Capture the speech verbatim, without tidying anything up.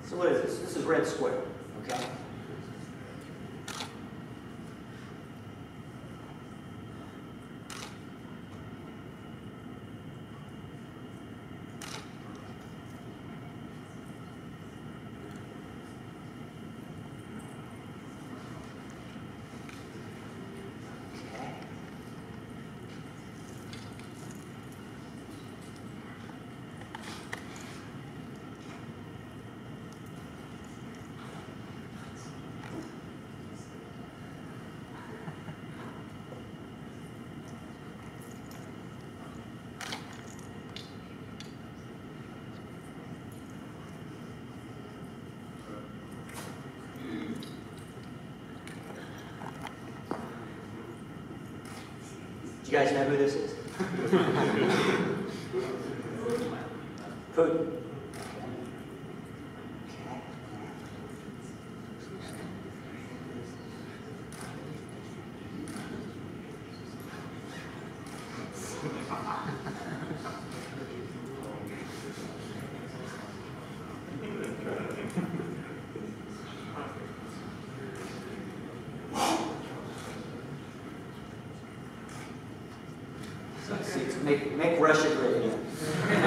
So what is this? This is red square, okay? Do you guys know who this is? Putin. Make, make Russia great again.